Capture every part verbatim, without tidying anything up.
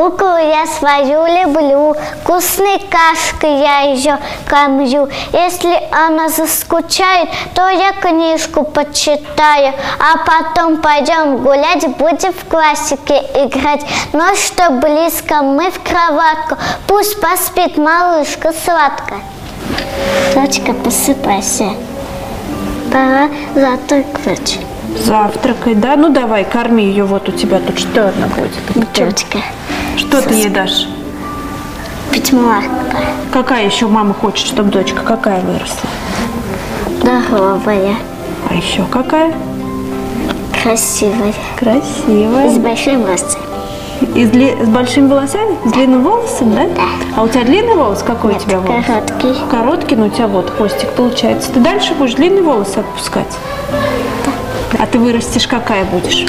Куклу я свою люблю, вкусной кашкой я ее кормлю. Если она заскучает, то я книжку почитаю, а потом пойдем гулять, будем в классике играть. Но что близко, мы в кроватку, пусть поспит малышка сладко. Дочка, посыпайся, пора завтракать. Завтракай, да? Ну давай, корми ее, вот у тебя тут что она будет? Дочка. Что ты ей дашь? Пить молоко. Какая еще мама хочет, чтобы дочка какая выросла? Здоровая. А еще какая? Красивая. Красивая. С большими волосами. И с, дли... с большими волосами? С длинным волосом, да? Да. А у тебя длинный волос? Какой Нет, у тебя волос? короткий. Короткий, но у тебя вот хвостик получается. Ты дальше будешь длинные волосы отпускать? Да. А ты вырастешь какая будешь?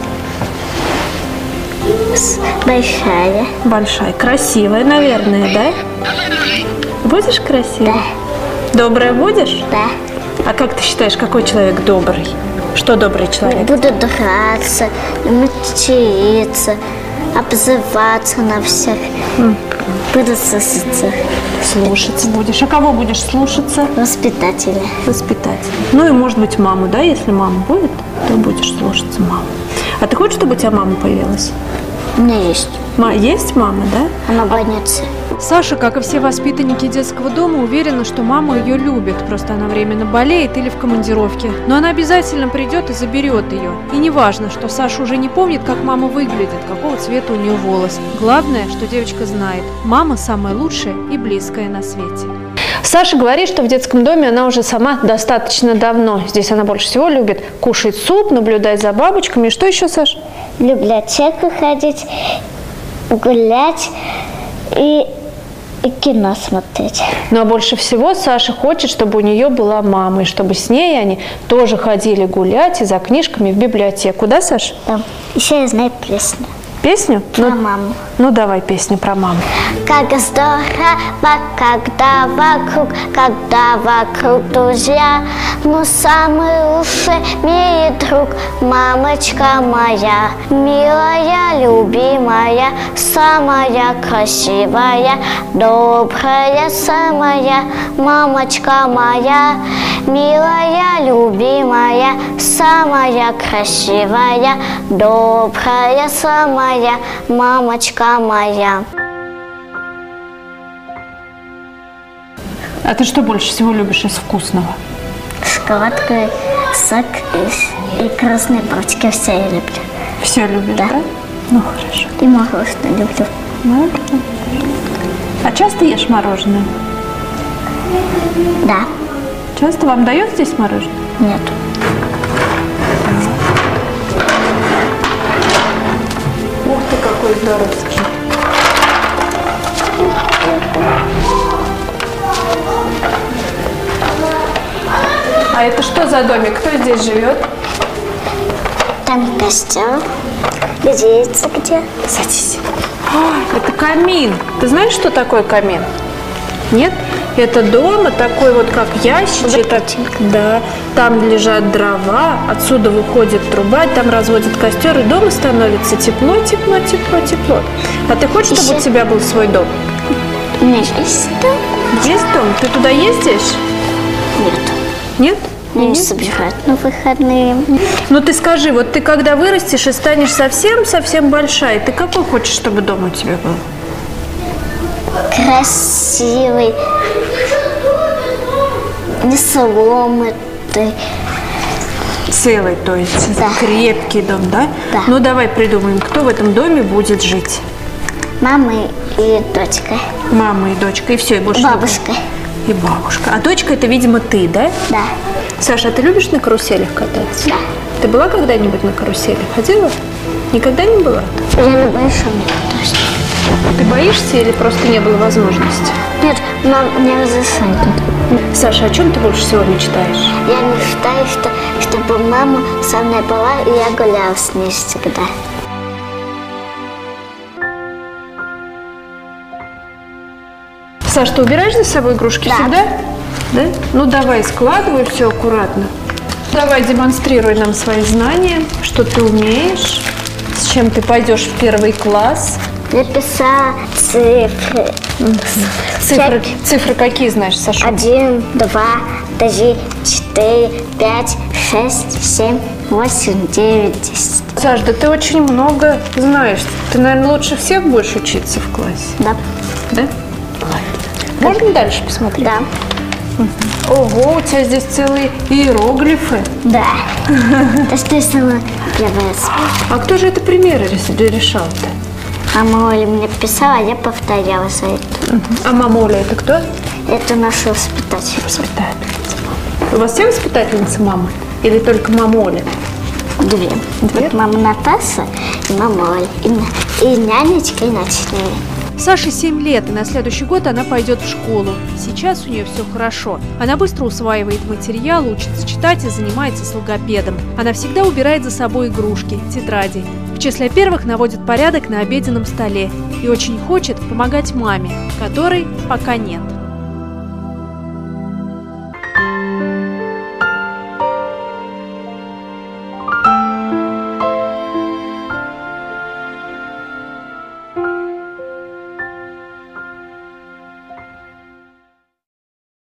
Большая. Большая. Красивая, наверное, да? Будешь красивая? Да. Добрая будешь? Да. А как ты считаешь, какой человек добрый? Что добрый человек? Буду драться, мучиться, обзываться на всех. Mm. Буду слушаться. Слушаться будешь. А кого будешь слушаться? Воспитателя. Воспитателя. Ну и, может быть, маму, да? Если мама будет, то будешь слушаться маму. А ты хочешь, чтобы у тебя мама появилась? У меня есть. Ма есть мама, да? Она в больнице. Саша, как и все воспитанники детского дома, уверена, что мама ее любит, просто она временно болеет или в командировке. Но она обязательно придет и заберет ее. И не важно, что Саша уже не помнит, как мама выглядит, какого цвета у нее волос. Главное, что девочка знает, мама самая лучшая и близкая на свете. Саша говорит, что в детском доме она уже сама достаточно давно. Здесь она больше всего любит кушать суп, наблюдать за бабочками. И что еще, Саша? В библиотеку ходить, гулять и, и кино смотреть. Ну а больше всего Саша хочет, чтобы у нее была мама, и чтобы с ней они тоже ходили гулять и за книжками в библиотеку. Да, Саша? Да. Еще я знаю песню. Песню? Про ну, маму. Ну давай песню про маму. Как здорово, когда вокруг, когда вокруг друзья, но самый лучший в мире друг, мамочка моя, милая, любимая, самая красивая, добрая самая, мамочка моя, милая, любимая, самая красивая, добрая самая, мамочка моя. А ты что больше всего любишь из вкусного? Шоколадка, сок и, и красные палочки. Все я люблю. Все любишь, да? Да. Ну, хорошо. И мороженое люблю. Мороженое. А часто ешь мороженое? Да. Часто вам дают здесь мороженое? Нет. Ух ты, какой здоровский. А это что за домик? Кто здесь живет? Там костер. Греется где? Садись. Ой, это камин. Ты знаешь, что такое камин? Нет? Это дома такой вот, как ящичек. Это, да, там лежат дрова, отсюда выходит труба, там разводят костер, и дома становится тепло, тепло, тепло, тепло. А ты хочешь, чтобы Еще... у тебя был свой дом? У меня есть дом. Есть дом? Ты туда ездишь? Нет. Нет? Меня не собирают на выходные. Ну ты скажи, вот ты когда вырастешь и станешь совсем-совсем большая, ты какой хочешь, чтобы дом у тебя был? Красивый. Не соломы. Целый, то есть Да. крепкий дом, да? Да. Ну давай придумаем, кто в этом доме будет жить. Мама и дочка. Мама и дочка, и все, и больше Бабушка. никого. И бабушка. А дочка это, видимо, ты, да? Да. Саша, а ты любишь на каруселях кататься? Да. Ты была когда-нибудь на карусели? Ходила? Никогда не была? Я на большом не катаюсь. Ты боишься или просто не было возможности? Нет, мам не разрешает. Саша, о чем ты больше всего мечтаешь? Я мечтаю, что, чтобы мама со мной была, и я гуляла с ней всегда. Саш, ты убираешь за собой игрушки Да. всегда? Да? Ну давай, складывай все аккуратно. Давай, демонстрируй нам свои знания, что ты умеешь, с чем ты пойдешь в первый класс. написала цифры. Цифры, цифры какие знаешь, Саша? Один, два, три, четыре, пять, шесть, семь, восемь, девять, десять. Саш, да ты очень много знаешь. Ты, наверное, лучше всех будешь учиться в классе. Да. Да? Можно дальше посмотреть? Да. Ого, у тебя здесь целые иероглифы. Да. То, что я сама первая. А кто же это примеры рис- решал-то? Мама Оля мне писала, а я повторяла за это. А мама Оля это кто? Это наша воспитатель. Воспитательница. У вас все воспитательницы мамы? Или только мама Оля? Две. Две? Вот мама Наташа и мама Оля. И, на- и нянечка, и ночные. Саше семь лет, и на следующий год она пойдет в школу. Сейчас у нее все хорошо. Она быстро усваивает материал, учится читать и занимается с логопедом. Она всегда убирает за собой игрушки, тетради. В числе первых наводит порядок на обеденном столе и очень хочет помогать маме, которой пока нет.